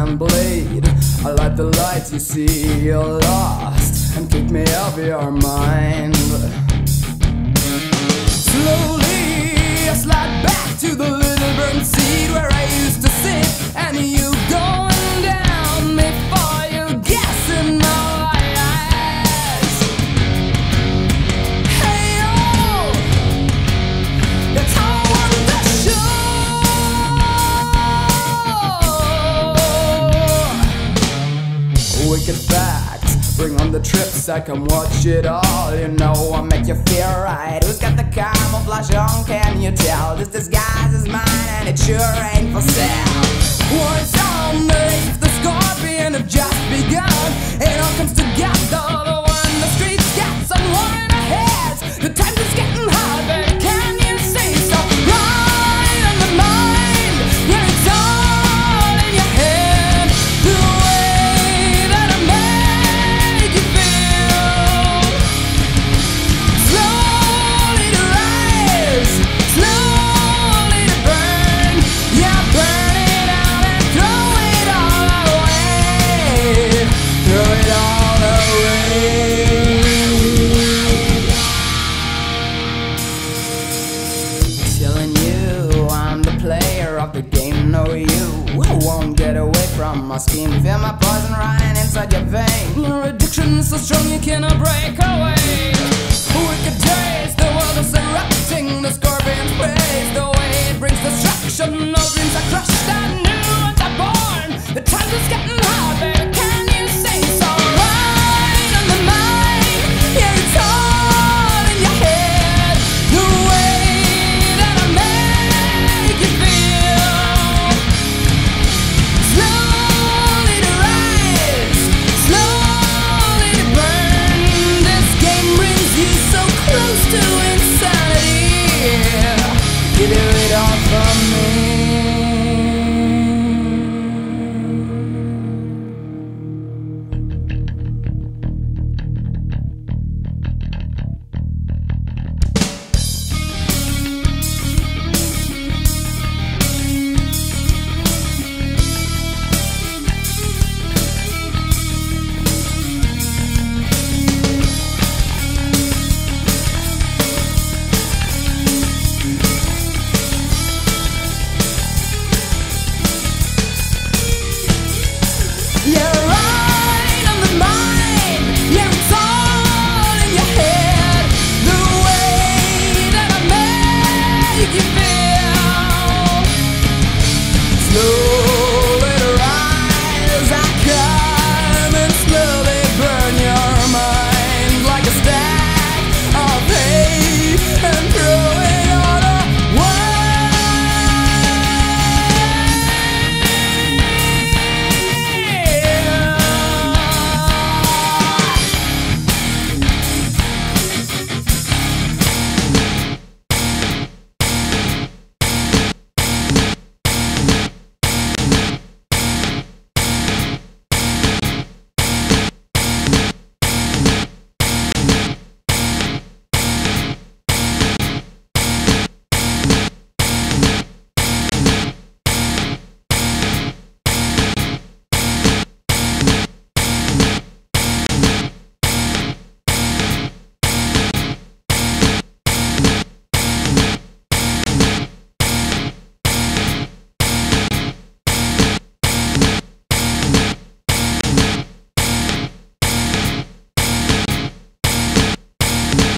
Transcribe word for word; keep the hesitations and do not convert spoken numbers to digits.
and bleed. I light the lights, you see you're lost, and kick me off your mind. Slowly I slide back to the little burnt seat where I used to sit, and you going down before you guess in my eyes. Hey oh, that's how I want the show. Wicked facts, bring on the trips, I can watch it all. You know I make you feel right. Who's got the camouflage on, can you tell? This disguise is mine and it sure ain't for sale. Once underneath the scorpion have just begun. It all comes together when the streets get some war in our heads. The times is getting hard, baby, can you see? So right on the mind, yeah, it's all in your head. The way that I make you feel. Slowly to rise, slowly to burn. Yeah, burn it out and throw it all away. Throw it all away. Telling you I'm the player of the game. No, you won't get away from my scheme. Feel my poison running inside your vein. Your addiction is so strong you cannot break away. Wicked days, the world is erupting. The scorpion's praise, the way it brings destruction. No dreams are crushed and new ones are born. The times is getting hard, baby, can you see? So right on the mind, yeah, it's all in your head. The way that I make you feel. Slowly to rise, slowly to burn. This game brings you so close to insanity. You do it all for me. Yeah, right on the mind. Yeah, it's all in your head. The way that I make you